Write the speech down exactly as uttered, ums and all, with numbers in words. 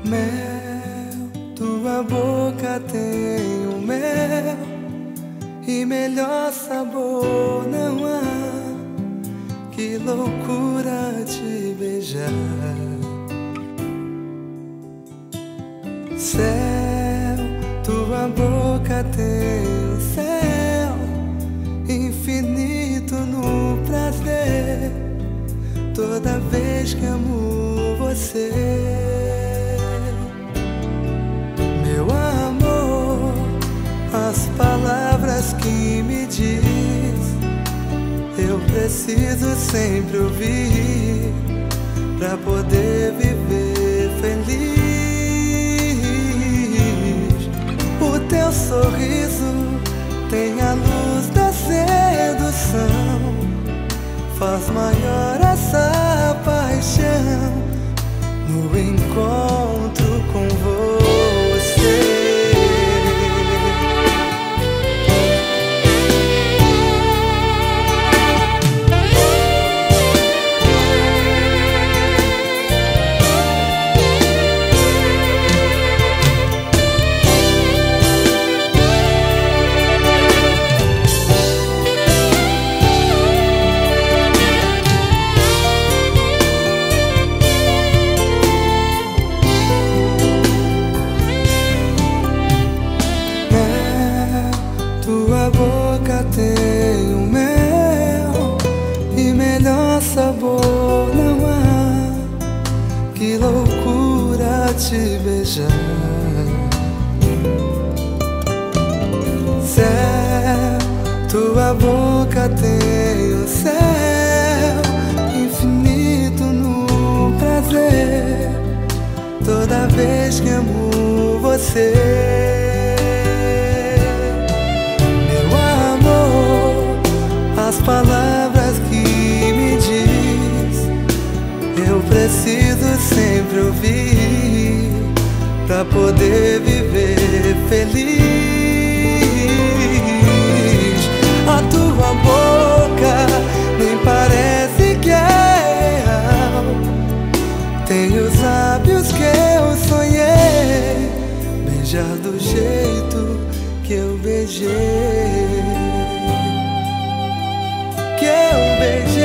Mel, tua boca tem o mel e melhor sabor não há. Que loucura te beijar. Céu, tua boca tem o céu infinito no prazer. Toda vez que amo você, meu amor, as palavras que me diz eu preciso sempre ouvir pra poder viver feliz. O teu sorriso tem a luz da sedução, faz maior essa paixão no encontro com você. Tua boca tem o mel e melhor sabor não há. Que loucura te beijar. Céu, tua boca tem o céu infinito no prazer. Toda vez que amo você, as palavras que me diz eu preciso sempre ouvir pra poder viver feliz. A tua boca nem parece que é real, tem os lábios que eu sonhei beijar do jeito que eu beijei, que eu beijei.